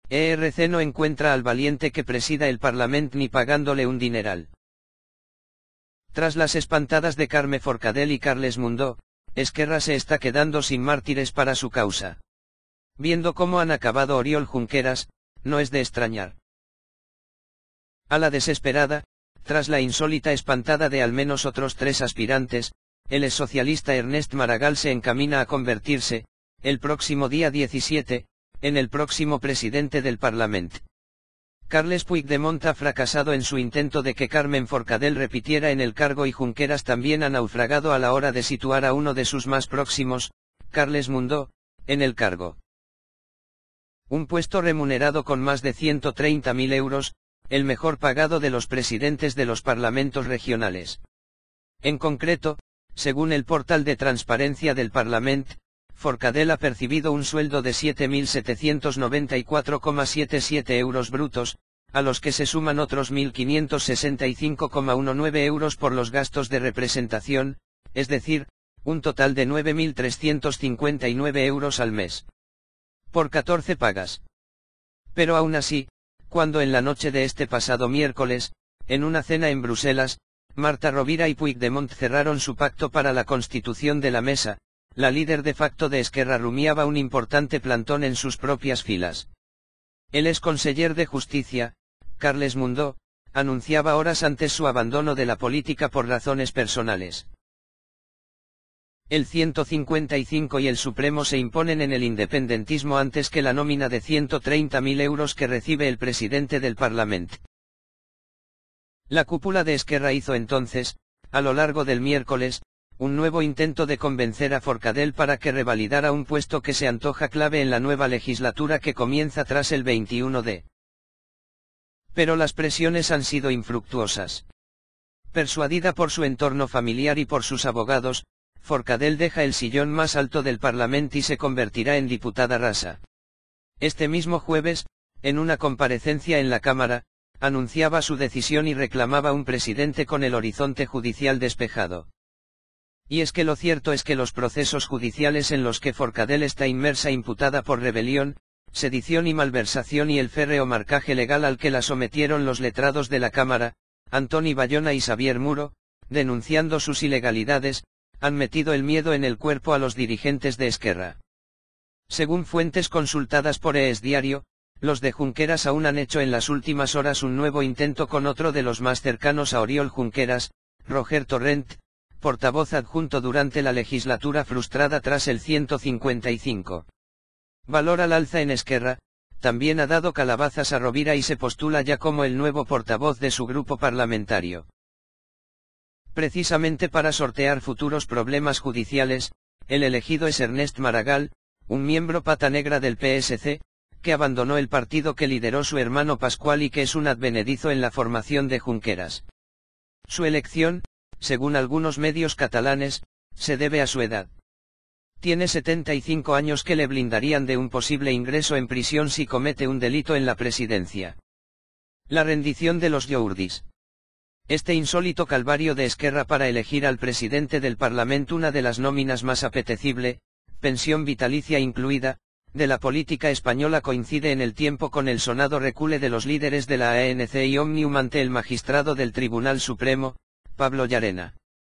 ERC no encuentra al valiente que presida el Parlament ni pagándole un dineral. Tras las espantadas de Carme Forcadell y Carles Mundó, Esquerra se está quedando sin mártires para su causa. Viendo cómo han acabado Oriol Junqueras, no es de extrañar. A la desesperada, tras la insólita espantada de al menos otros 3 aspirantes, el exsocialista Ernest Maragall se encamina a convertirse, el próximo día 17, en el próximo presidente del Parlament. Carles Puigdemont ha fracasado en su intento de que Carmen Forcadell repitiera en el cargo y Junqueras también ha naufragado a la hora de situar a uno de sus más próximos, Carles Mundó, en el cargo. Un puesto remunerado con más de 130.000 euros, el mejor pagado de los presidentes de los parlamentos regionales. En concreto, según el portal de transparencia del Parlament, Forcadell ha percibido un sueldo de 7.794,77 euros brutos, a los que se suman otros 1.565,19 euros por los gastos de representación, es decir, un total de 9.359 euros al mes. Por 14 pagas. Pero aún así, cuando en la noche de este pasado miércoles, en una cena en Bruselas, Marta Rovira y Puigdemont cerraron su pacto para la constitución de la mesa, la líder de facto de Esquerra rumiaba un importante plantón en sus propias filas. El exconseller de Justicia, Carles Mundó, anunciaba horas antes su abandono de la política por razones personales. El 155 y el Supremo se imponen en el independentismo antes que la nómina de 130.000 euros que recibe el presidente del Parlament. La cúpula de Esquerra hizo entonces, a lo largo del miércoles, un nuevo intento de convencer a Forcadell para que revalidara un puesto que se antoja clave en la nueva legislatura que comienza tras el 21D. Pero las presiones han sido infructuosas. Persuadida por su entorno familiar y por sus abogados, Forcadell deja el sillón más alto del Parlament y se convertirá en diputada rasa. Este mismo jueves, en una comparecencia en la Cámara, anunciaba su decisión y reclamaba un presidente con el horizonte judicial despejado. Y es que lo cierto es que los procesos judiciales en los que Forcadell está inmersa imputada por rebelión, sedición y malversación y el férreo marcaje legal al que la sometieron los letrados de la Cámara, Antoni Bayona y Xavier Muro, denunciando sus ilegalidades, han metido el miedo en el cuerpo a los dirigentes de Esquerra. Según fuentes consultadas por ES Diario, los de Junqueras aún han hecho en las últimas horas un nuevo intento con otro de los más cercanos a Oriol Junqueras, Roger Torrent, portavoz adjunto durante la legislatura frustrada tras el 155. Valor al alza en Esquerra, también ha dado calabazas a Rovira y se postula ya como el nuevo portavoz de su grupo parlamentario. Precisamente para sortear futuros problemas judiciales, el elegido es Ernest Maragall, un miembro pata negra del PSC, que abandonó el partido que lideró su hermano Pascual y que es un advenedizo en la formación de Junqueras. Su elección, según algunos medios catalanes, se debe a su edad. Tiene 75 años que le blindarían de un posible ingreso en prisión si comete un delito en la presidencia. La rendición de los Llourdis. Este insólito calvario de Esquerra para elegir al presidente del Parlamento, una de las nóminas más apetecible, pensión vitalicia incluida, de la política española, coincide en el tiempo con el sonado recule de los líderes de la ANC y Òmnium ante el magistrado del Tribunal Supremo, Pablo Llarena.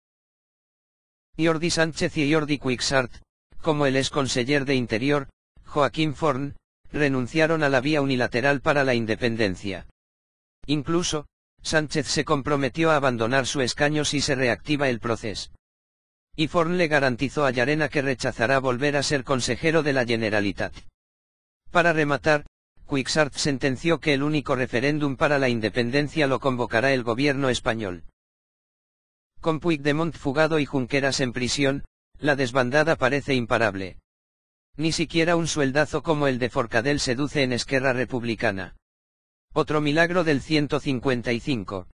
Jordi Sánchez y Jordi Cuixart, como el exconseller de Interior, Joaquín Forn, renunciaron a la vía unilateral para la independencia. Incluso, Sánchez se comprometió a abandonar su escaño si se reactiva el proceso. Y Forn le garantizó a Llarena que rechazará volver a ser consejero de la Generalitat. Para rematar, Cuixart sentenció que el único referéndum para la independencia lo convocará el gobierno español. Con Puigdemont fugado y Junqueras en prisión, la desbandada parece imparable. Ni siquiera un sueldazo como el de Forcadell seduce en Esquerra Republicana. Otro milagro del 155.